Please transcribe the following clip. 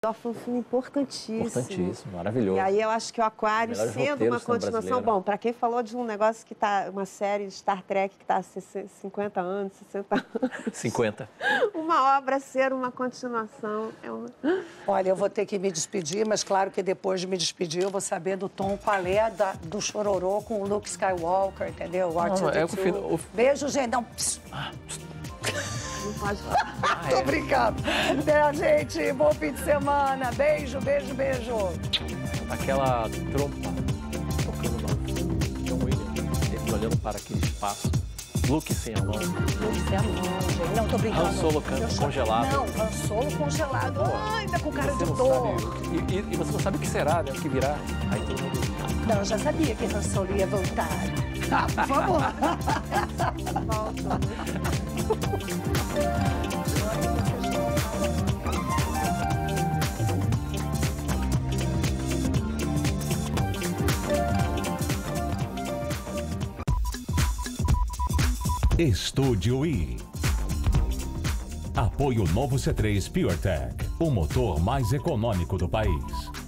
Foi um filme importantíssimo. Importantíssimo, maravilhoso. E aí eu acho que o Aquário, sendo uma continuação... Bom, para quem falou de um negócio que tá... Uma série de Star Trek que está há 50 anos, 60 anos... 50. Uma obra ser uma continuação é uma... Olha, eu vou ter que me despedir, mas claro que depois de me despedir eu vou saber do tom qual é do Chororô com o Luke Skywalker, entendeu? Beijo, gente. Não, Não pode falar. tô brincando. Gente, bom fim de semana. Beijo, beijo, beijo. Aquela trompa tocando no John Williams, ele olhando para aquele espaço. Luke sem a mão. Luke sem a mão, gente. Não, tô brincando. Han Solo congelado. Não, Han Solo congelado. Ainda com cara de dor. E você não sabe o que será, né? O que virá. Aí todo mundo... Não, eu já sabia que Han Solo ia voltar. Ah, por favor. Estúdio I. Apoio Novo C3 PureTech, o motor mais econômico do país.